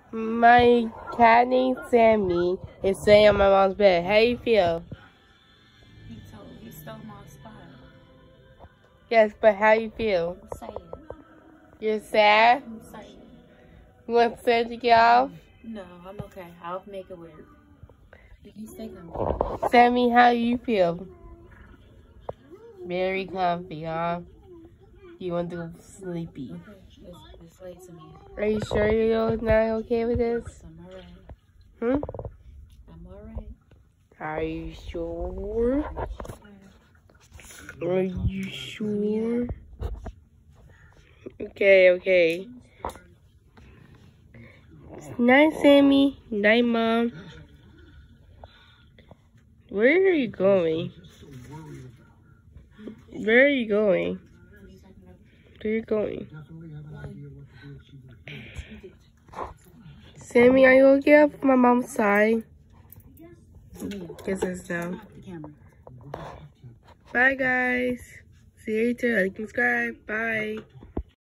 My cat named Sammy is staying on my mom's bed. How you feel? He stole my spot. Yes, but how you feel? I'm sad. You're sad? I'm sad. You want Sam to get off? No, I'm okay. I'll make it work. You stay comfy. Sammy, how you feel? Very comfy, huh? You want to go sleepy? Okay, it's late to me. Are you sure you're not okay with this? I'm alright. Hmm? I'm alright. Are you sure? Are you sure? Okay. Night, Sammy. Night, Mom. Where are you going? Where are you going? Where are you going? Sammy, are you okay off my mom's side? Kiss us now. Bye, guys. See you later. Like, subscribe. Bye.